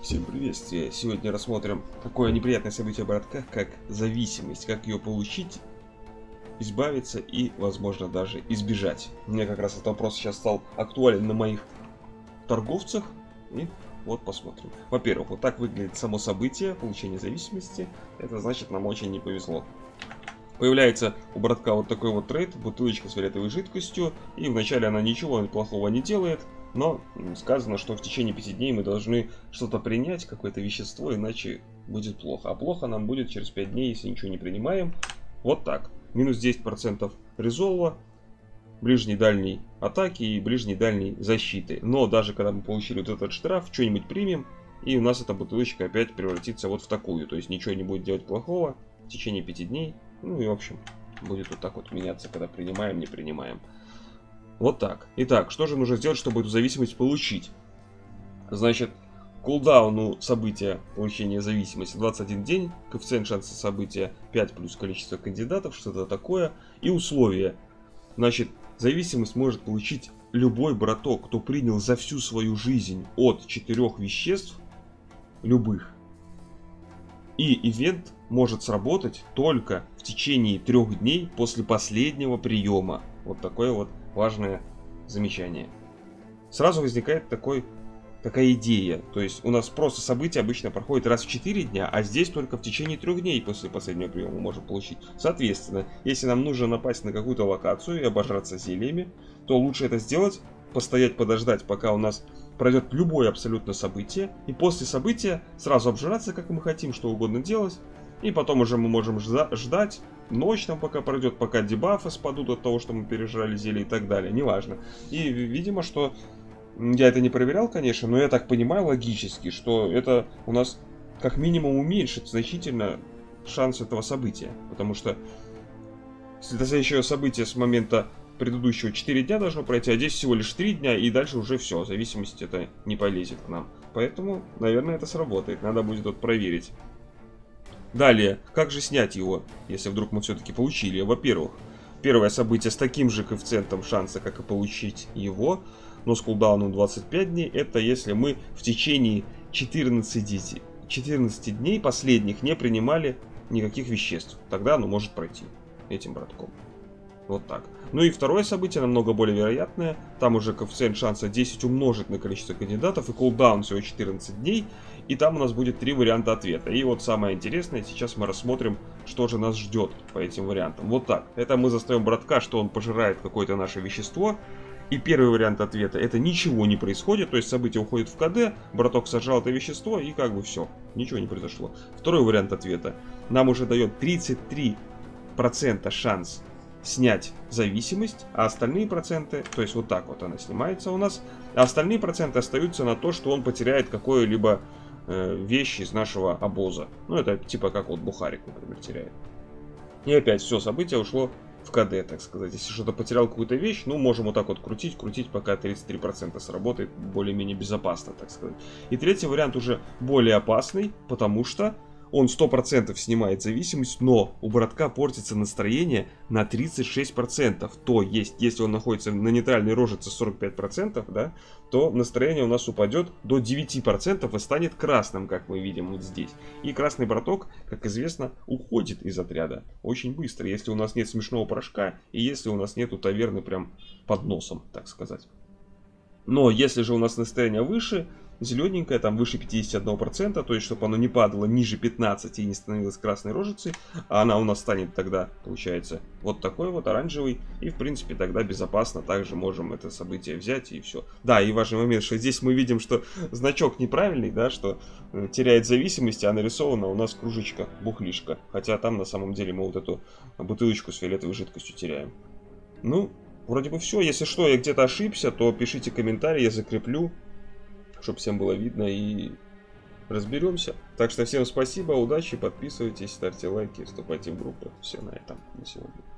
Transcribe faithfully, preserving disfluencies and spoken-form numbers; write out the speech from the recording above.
Всем приветствие! Сегодня рассмотрим такое неприятное событие, братка, как зависимость, как ее получить, избавиться и, возможно, даже избежать. Мне как раз этот вопрос сейчас стал актуален на моих торговцах, и вот посмотрим. Во-первых, вот так выглядит само событие получения зависимости. Это значит, нам очень не повезло. Появляется у братка вот такой вот трейд, бутылочка с фиолетовой жидкостью, и вначале она ничего плохого не делает. Но сказано, что в течение пяти дней мы должны что-то принять, какое-то вещество, иначе будет плохо. А плохо нам будет через пять дней, если ничего не принимаем. Вот так. Минус десять процентов резолва, ближней дальней атаки и ближней дальней защиты. Но даже когда мы получили вот этот штраф, что-нибудь примем, и у нас эта бутылочка опять превратится вот в такую. То есть ничего не будет делать плохого в течение пяти дней. Ну и в общем, будет вот так вот меняться, когда принимаем, не принимаем. Вот так. Итак, что же нужно сделать, чтобы эту зависимость получить? Значит, кулдауну события получения зависимости двадцать один день, коэффициент шанса события пять плюс количество кандидатов, что-то такое, и условия. Значит, зависимость может получить любой браток, кто принял за всю свою жизнь от четырех веществ, любых. И ивент может сработать только в течение трех дней после последнего приема. Вот такое вот важное замечание. Сразу возникает такой, такая идея. То есть у нас просто события обычно проходят раз в четыре дня, а здесь только в течение трех дней после последнего приема мы можем получить. Соответственно, если нам нужно напасть на какую-то локацию и обожраться зельями, то лучше это сделать, постоять, подождать, пока у нас пройдет любое абсолютно событие. И после события сразу обжираться, как мы хотим, что угодно делать. И потом уже мы можем ждать. Ночь там пока пройдет, пока дебафы спадут от того, что мы пережрали зелье и так далее. Неважно. И видимо, что... Я это не проверял, конечно, но я так понимаю логически, что это у нас как минимум уменьшит значительно шанс этого события. Потому что до следующего события с момента предыдущего четыре дня должно пройти, а здесь всего лишь три дня, и дальше уже все. Зависимость это не полезет к нам. Поэтому, наверное, это сработает. Надо будет вот проверить. Далее, как же снять его, если вдруг мы все-таки получили? Во-первых, первое событие с таким же коэффициентом шанса, как и получить его, но с кулдауном двадцать пять дней, это если мы в течение четырнадцати, четырнадцати дней последних не принимали никаких веществ. Тогда оно может пройти этим братком. Вот так. Ну и второе событие намного более вероятное. Там уже коэффициент шанса десять умножить на количество кандидатов, и кулдаун всего четырнадцать дней. И там у нас будет три варианта ответа. И вот самое интересное, сейчас мы рассмотрим, что же нас ждет по этим вариантам. Вот так. Это мы заставим братка, что он пожирает какое-то наше вещество. И первый вариант ответа — это ничего не происходит. То есть событие уходит в КД, браток сожрал это вещество, и как бы все. Ничего не произошло. Второй вариант ответа нам уже дает тридцать три процента шанс снять зависимость, а остальные проценты, то есть вот так вот она снимается у нас, а остальные проценты остаются на то, что он потеряет какое-либо э, вещь из нашего обоза. Ну, это типа как вот бухарик, например, теряет. И опять все событие ушло в КД, так сказать. Если что-то потерял какую-то вещь, ну, можем вот так вот крутить, крутить, пока тридцать три процента сработает более-менее безопасно, так сказать. И третий вариант уже более опасный, потому что он сто процентов снимает зависимость, но у братка портится настроение на тридцать шесть процентов. То есть, если он находится на нейтральной рожице сорок пять процентов, да, то настроение у нас упадет до девяти процентов и станет красным, как мы видим вот здесь. И красный браток, как известно, уходит из отряда очень быстро, если у нас нет смешного порошка и если у нас нету таверны прям под носом, так сказать. Но если же у нас настроение выше, зелененькая, там выше пятидесяти одного процента, то есть чтобы оно не падало ниже пятнадцати и не становилось красной рожицей, а она у нас станет тогда, получается, вот такой вот оранжевый, и в принципе тогда безопасно также можем это событие взять и все. Да, и важный момент, что здесь мы видим, что значок неправильный, да, что теряет зависимость, а нарисована у нас кружечка, бухлишка, хотя там на самом деле мы вот эту бутылочку с фиолетовой жидкостью теряем. Ну, вроде бы все. Если что, я где-то ошибся, то пишите комментарии, я закреплю, чтобы всем было видно, и разберемся. Так что всем спасибо, удачи, подписывайтесь, ставьте лайки, вступайте в группу. Все на этом на сегодня.